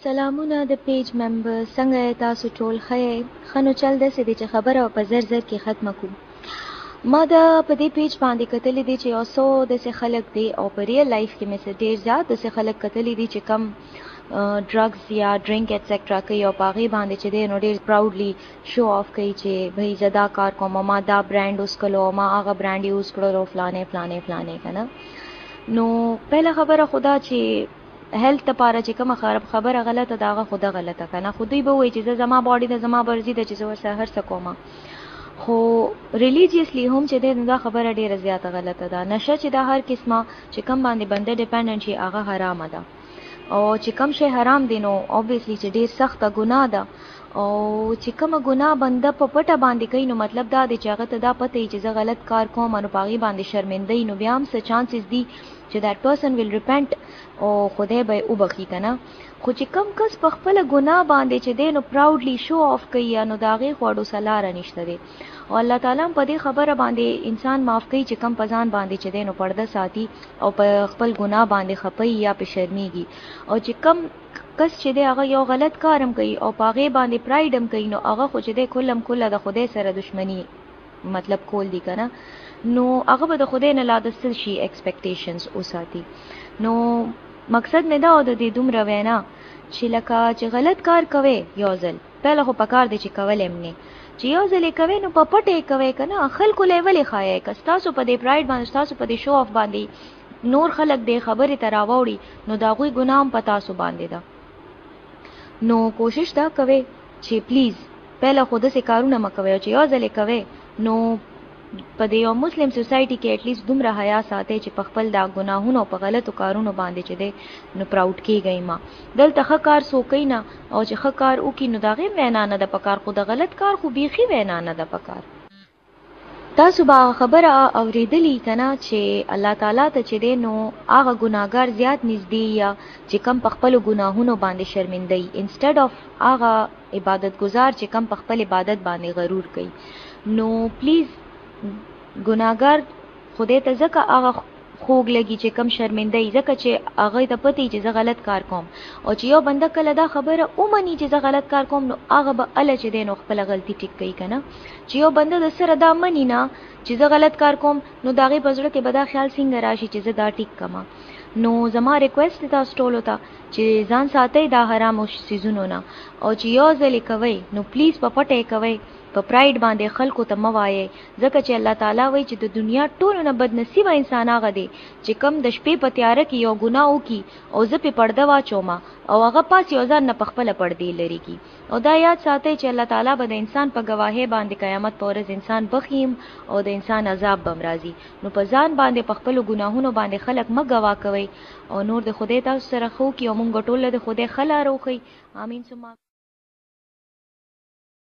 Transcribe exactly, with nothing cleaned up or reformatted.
سلامونه د پیج ممبر، څنګه یې تاسو ټول ښه یې؟ ښه نو چل داسې دی چې خبره په زر زر کې ختمه کړو. ما د په دې پیج باندې کتلي دي چې یو څو داسې خلک دي او په ریل لایف کې مې څه ډېر زیات داسې خلک کتلي دي چې کم ډرګز یا ډرینک ایټسټرا کوي او په هغې باندې چې دی نو ډېر پراوډلی شو آف کوي چې بھئی زه دا کار کوم او ما دا برانډ یوز کړو او ما هغه برانډ یوز کړلو فلانې فلانې فلانې که نه. نو پهله خبره خو دا چې هیلث لپاره چې کومه خبره غلطه ده هغه خو ده غلطه که نه. خو دوی به وایي چې زه زما باډي ده زما مرضي ده چې زه ورسره هر څه کومه. خو ریلیجیسلی هم چې دی نو دا خبره ډېره زیاته غلطه ده. نشه چې دا هر قسمه چې کوم باندې بنده ډیپنډنټ شي هغه حرامه ده او چې کوم شی حرام دی نو اوبویسلی چې ډېر سخته ګناه ده او چې کومه ګناه بنده په پټه باندې کوي نو مطلب دا دی چې هغه ته دا پته وي چې زه غلط کار کوم نو په هغې باندې شرمنده وي نو بیا هم څه چانسز دي چې دیٹ پرسن ویل ریپنټ او خدای به یې وبخي که نه. خو چې کم کس په خپله ګناه باندې چې دی نو پراوډلی شو آف کوي نو د هغې خو اډو څه لاره نشته دی او الله تعالی هم په دې خبره باندې انسان معاف کوي چې کم په ځان باندې چې دی نو پرده ساتي او په خپل ګناه باندې خپي یا په شرمیږي او چې کم کس چې دی هغه یو غلط کار هم کوي او په هغې باندې پرایډ هم کوي نو هغه خو چې دی کلم کله د خدای سره دشمني مطلب کول دي که نه نو هغه به د خدای نه لا د څه شي ایکسپیکټیشنز وساتي. نو مقصد مې دا و د دې دومره وینا چې لکه چې غلط کار کوئ یو ځل پهله خو پکار دی چې کولی هم نه چې یو ځل یې کوئ نو په پټه یې کوئ که نه خلکو له یې ولې ښایئ که ستاسو په دې پرایډ باندې ستاسو په دې شو آف باندې نور خلک دې خبرې ته راوړي نو د هغوی ګناه هم په تاسو باندې ده. نو کوشش دا کوئ چې پلیز پهله خو داسې کارونه مه کوئ او چې یو ځل یې کوئ نو په دې یو مسلم سوسایټي کې اټلیسټ دومره حیا ساتئ چې په خپل دا ګناهونو او په غلطو کارونو باندې چې دی نو پراوډ کېږئ ما. دلته ښه کار څوک کوي نه او چې ښه کار وکړي نو د هغې وینا نه ده پکار خو د غلط کار خو بیخي وینا نه ده پکار. تاسو به هغه خبره اورېدلي که نه چې الله تعالی ته چې دی نو هغه ګناهګار زیات نږدې یا چې کم په خپلو ګناهونو باندې شرمنده وي انسټډ آف هغه عبادت ګزار چې کم په خپل عبادت باندې غرور کوي. نو پلیز ګناهګار خدای ته ځکه هغه خوږ لګي چې کم شرمنده وي ځکه چې هغې ته پته وي چې زه غلط کار کوم او چې یو بنده کله دا خبره ومني چې زه غلط کار کوم نو هغه به هله چې دی نو خپله غلطي ټیک کوي که نه. چې یو بنده د سره دا مني نه چې زه غلط کار کوم نو د هغې په زړه کې به دا خیال څنګه راشي چې زه دا ټیک کړم. نو زما ریکویسټ دی تاسو ټولو ته چې ځان ساتئ دا حرامو څیزونو نه او چې یو ځل یې کوئ نو پلیز په پټه یې کوئ په پرایډ باندې خلکو ته مه وایئ ځکه چې الله تعالی وایي چې د دنیا ټولو نه بدنصیبه انسان هغه دی چې کم د شپې په تیاره کې یو ګناه وکړي او زه پې پرده واچوم او هغه پاس یو ځان نه په خپله پردې لرې کړي او دا یاد ساتئ چې الله تعالی به د انسان په ګواهۍ باندې قیامت په ورځ انسان بخیم او د انسان عذاب به هم راځي. نو په ځان باندې په خپلو ګناهونو باندې خلک مه ګواه کوئ او نور د خدای تاسو سره ښه وکړي او مونږ ټول له د خدای ښه لاره وښیي. امین ثم